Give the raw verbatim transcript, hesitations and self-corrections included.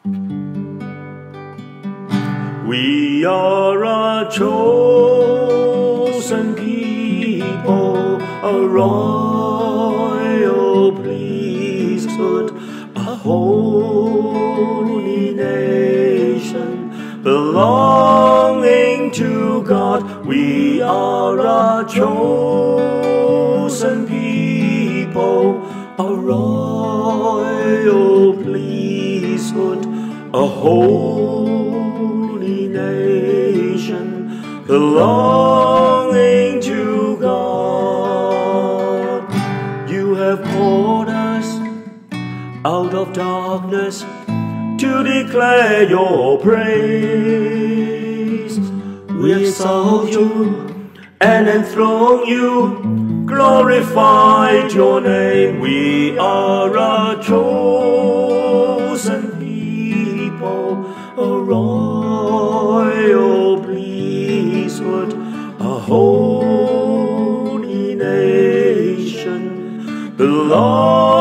We are a chosen people, a royal priesthood, a holy nation, belonging to God. We are a chosen people, a royal priesthood, a holy nation, belonging to God. You have called us out of darkness to declare your praise. We exalt you and enthrone you, glorified your name. We are a chosen people, a royal priesthood, a holy nation, belong